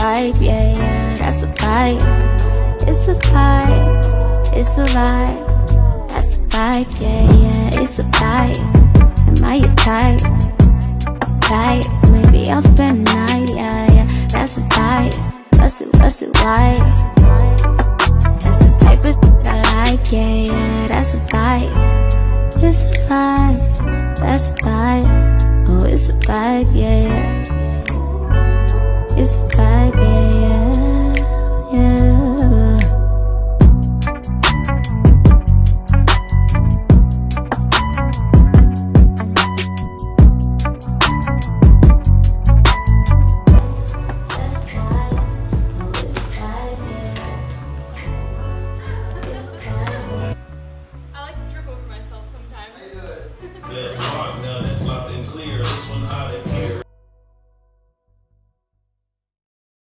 vibe, yeah, yeah, that's a vibe. It's a vibe, it's a vibe. That's a vibe, yeah, yeah, it's a vibe. Am I your type? Type, maybe I'll spend the night, yeah, yeah. That's a vibe, what's it, why? That's the type of shit I like, yeah, yeah, that's a vibe. It's a vibe, that's a vibe. Oh, it's a vibe, yeah, yeah. It's a vibe, yeah, yeah, yeah. I like to trip over myself sometimes.